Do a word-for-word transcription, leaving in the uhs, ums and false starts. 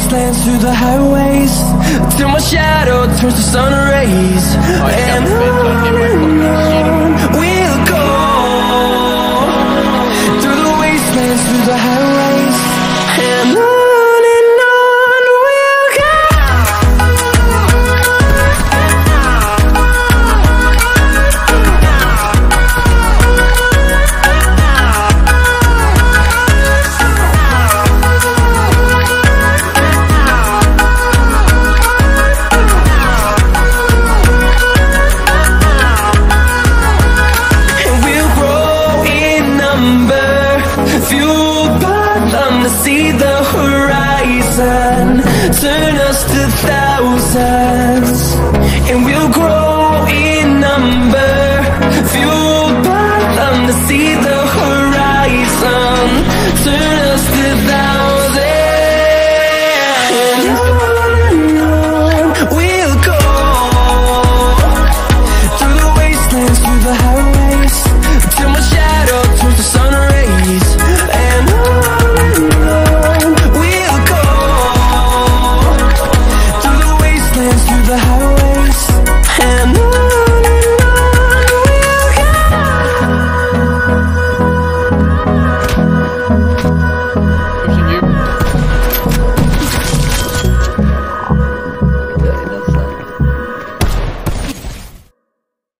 wastelands, through the highways, till my shadow turns to sun rays. And on and on we'll go, through the wastelands, through the highways, and on. See the horizon, turn us to thousands, and we'll grow in number, fueled by them to see the horizon, turn